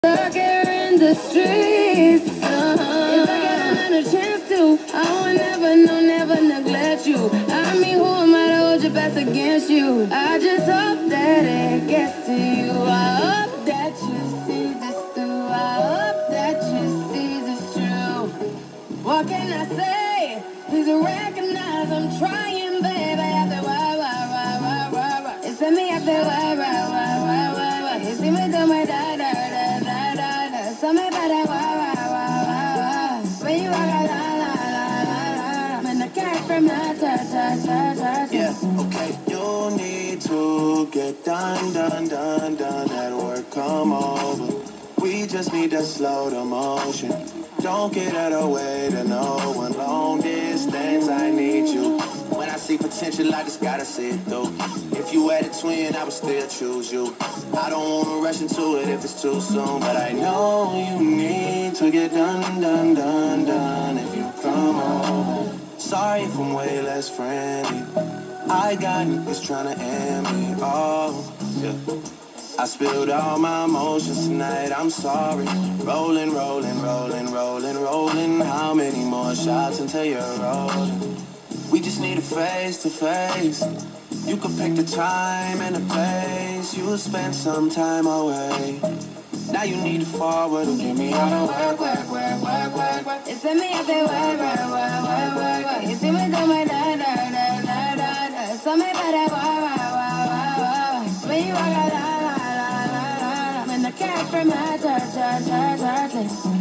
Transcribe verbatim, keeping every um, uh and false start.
Stuck here in the streets. Uh-huh. If I get another chance to, I will never, no, never neglect you. I mean, who am I to hold your best against you? I just hope that it gets to you. I hope that you see this through. I hope that you see this true. What can I say? Please recognize I'm trying, baby. I feel why, why, why, why, why, why. It's me, I feel why, why, why, why, why, why. You see me do my da, da, da, da, da, da. So me better, why, why, why, why, why. When you walk a la, la, la, la, la. Man, I can't from my ta, ta, ta, ta, ta. Yeah, okay. You need to get done, done, done, done. That work, come over. We just need to slow the motion. Don't get out of the way to no one. Long distance, I need you. When I see potential, I just gotta see it through. If you had a twin, I would still choose you. I don't wanna rush into it if it's too soon, but I know you need to get done, done, done, done. If you come over, sorry if I'm way less friendly. I got niggas tryna end me off. Yeah. I spilled all my emotions tonight, I'm sorry. Rolling, rolling, rolling, rolling, rolling. How many more shots until you're rolling? We just need a face to face. You could pick the time and the place. You'll spend some time away. Now you need to forward and give me all the work, work, work, work, work, work. It's me, I feel why, why, why, why, why, why. You see me do my da, da, da, da, da, da. So me better, why, why, why, why, why. When you walk a la, la, la, la, la. When I can't from my ta, ta, ta, ta, ta.